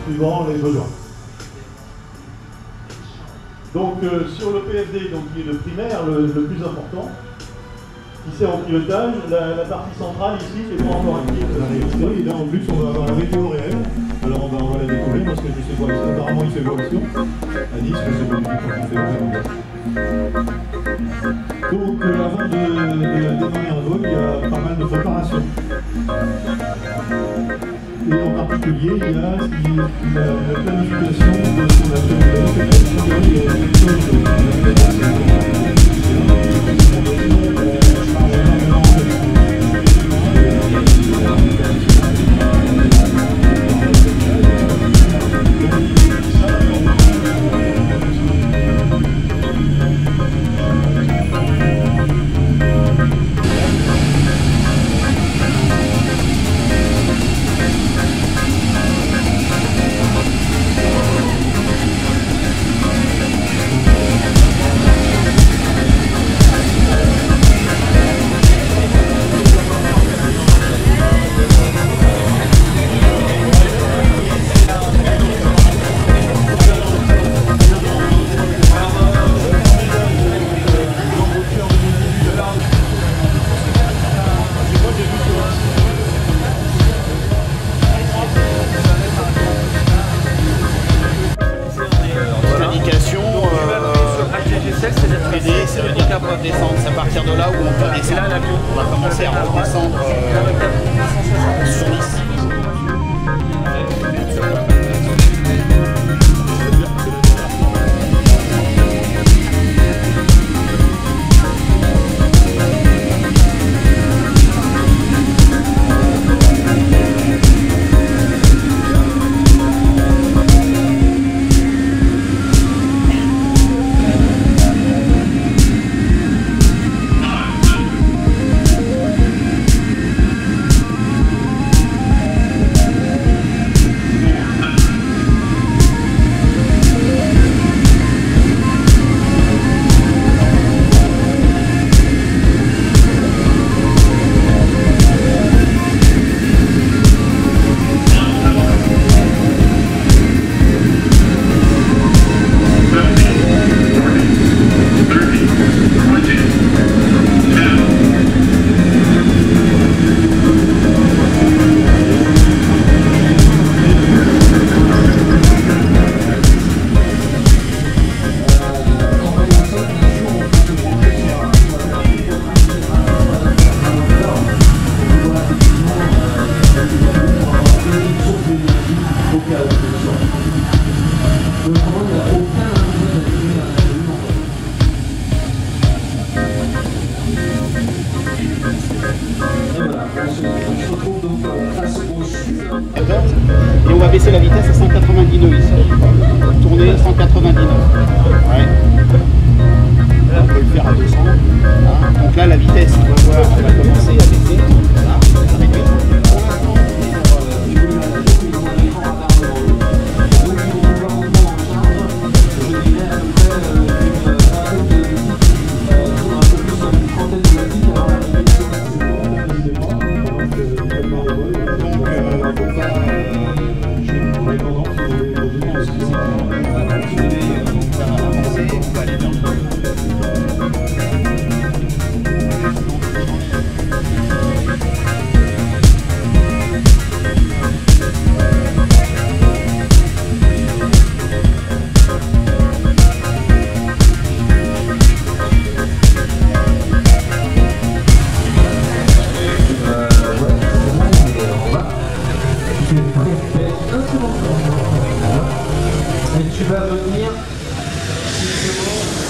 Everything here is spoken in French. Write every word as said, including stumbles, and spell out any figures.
suivant les besoins. Donc euh, sur le P F D, donc, qui est le primaire, le, le plus important, qui sert au pilotage, la, la partie centrale ici n'est pas encore active. Et là en plus on va avoir la météo réelle. Alors on va, on va la découvrir parce que je sais pas, apparemment il fait beau action. À Nice, je sais pas du tout quand il fait beau. Donc euh, avant de, de démarrer un vol, il y a pas mal de préparation. Et en particulier, il y a la, la planification de ce qu'on appelle c'est le handicap va descendre, c'est à partir de là où on peut descendre. On va commencer à redescendre euh, sur Nice. Et on va baisser la vitesse à cent quatre-vingt-dix nœuds ici. Tourner cent quatre-vingt-dix nœuds. Ouais. Là, on peut le faire à deux cents. Hein. Donc là, la vitesse, on va voir, elle va commencer à baisser. Voilà, à réduire. Tu vas venir